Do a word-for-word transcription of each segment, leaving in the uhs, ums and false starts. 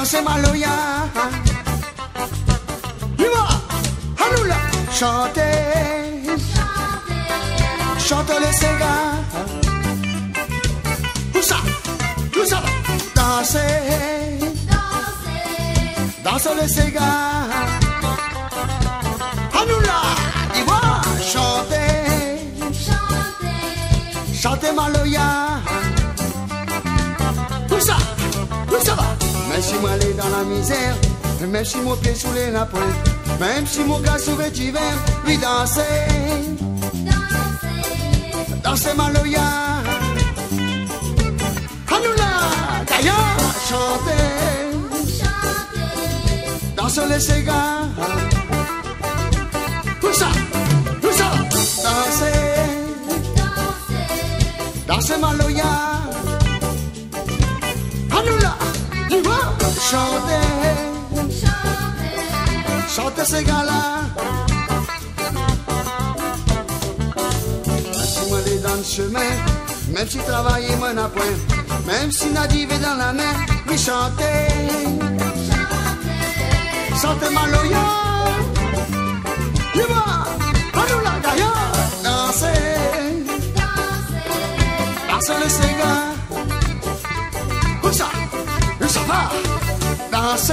danser Maloya. Viva, Hanoula, chantez, chantez les Ségas. Où ça, où ça va? Danser, danser les Ségas. Hanoula, viva, chantez, chantez Maloya. Où ça, où ça va? Même si moi allais dans la misère, même si mon pied sous les napons, même si mon gars sous le hiver, lui danser, danser, danser Maloya. Hanoula, d'ailleurs, chanter, chanter, danser les Ségas. Tout ça, tout ça, danser, danser, danser Maloya. Hanoula, tu vois, chanter, chanter, chanter ces gars-là. Même si moi les dans le chemin, même si travailler moi n'a point, même si Nadive est dans la mer, oui chanter, chanter, chanter Maloya. Tu vois, Hanoula d'ailleurs, danser, danser, danser les Ségas. Où ça, où ça va? Danser,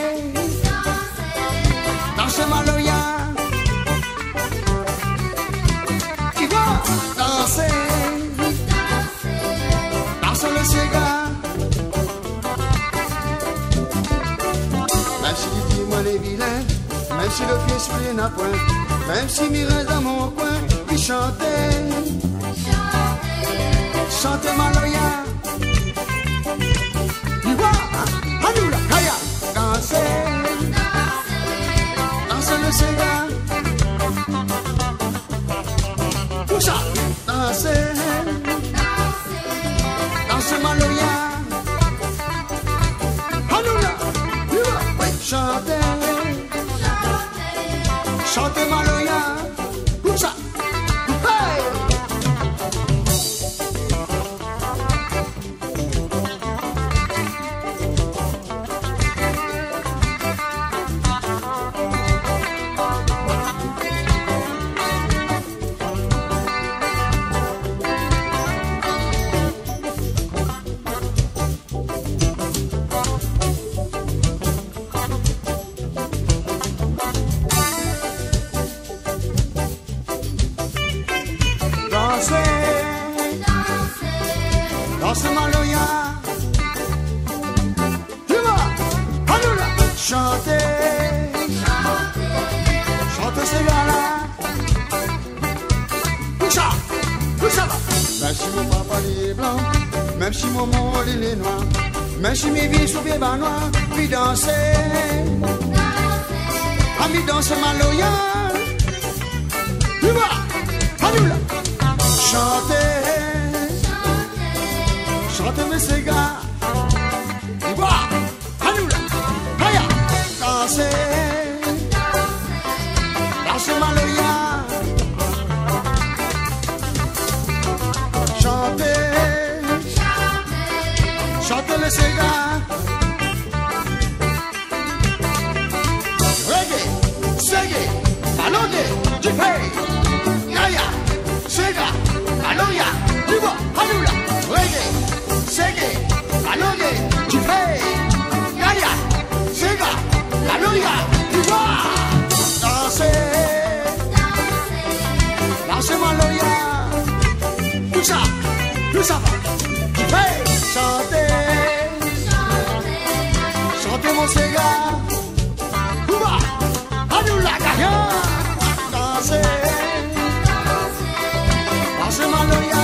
danser, danser Maloya. Tu vois, danser, danser, danser les Ségas. Même si tu dis moi les vilains, même si le pied sur les napons, même si m'y reste dans mon coin, puis chanter, chanter, chanter Maloya. Tu vois, Hanoula, Kaya, danser, danser, danser le Ségas. Tout ça, danser, danser, danser Maloya. Hanoula, tu vois, oui, chanter, chanter, chanter Maloya. Tout ça, hey! Danser Maloya. Tu vois, Hanoula, chanter, chanter, chanter ces gars-là. Tout ça, tout ça va. Même si mon papa il est blanc, même si mon maman il est noir, même si mes vies sont bien noirs, puis danser, ah mi danser Maloya. Tu vois, Hanoula, chanter, chanter mes Ségas. Tu vois, Hanoula, Haya, danser, danser Maloya. Chanter, chanter les Ségas. Reggae, Seggae, Malonde, Jippé, Yaya, Ségas, Maloya. Tu vois, Hanoula, Reggae, Seggae, Malonde, Jippé, Yaya, Ségas, Maloya. Tu vois, danser, danser, danser Maloya. Tout ça, tout ça va. Jippé, chanter, chanter, chanter mon Ségas. Tu vois, Hanoula, Kaya, danser, danser, danser Maloya.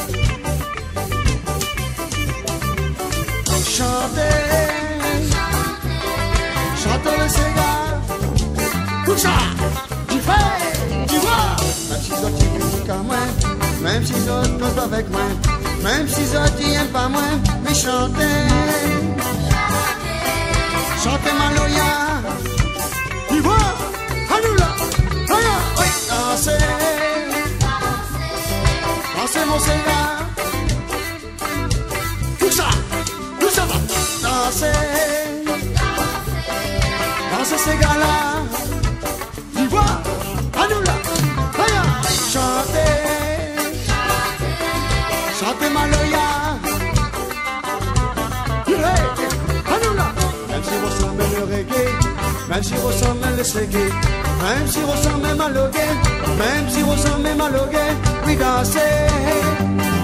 Chanter, chanter, chanter les Ségas. Tout ça, tu fais, tu vois. Même si ça tu critiques à moi, même si ça cause avec moi, même si ça tu n'aimes pas moi, mais chanter, chanter Maloya. Tu vois, Hanoula, Haya, oui, danser, danser mon Ségas. Tout ça, tout ça va. Danser, ces gars-là. D'ivoire, à nous là. Voyons, chantez, chantez Maloya. Hey, à nous là. Même si vous ressemblez le reggae, même si vous ressemblez le reggae, même si vous ressemblez Malogué, même si vous ressemblez Malogué, oui dansez.